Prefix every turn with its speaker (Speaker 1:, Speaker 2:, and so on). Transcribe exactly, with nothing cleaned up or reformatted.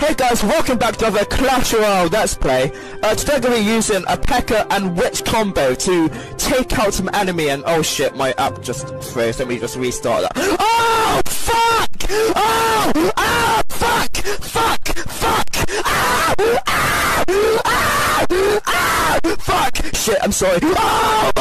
Speaker 1: Hey guys, welcome back to another Clash Royale Let's Play. Uh, today I'm going to be using a P E K K A and Witch combo to take out some enemy and oh shit, my app just froze. Let me just restart that. Oh fuck! Oh! Oh fuck! Fuck! Fuck! Oh! Oh! Oh! Oh! Fuck! Shit, I'm sorry. Oh!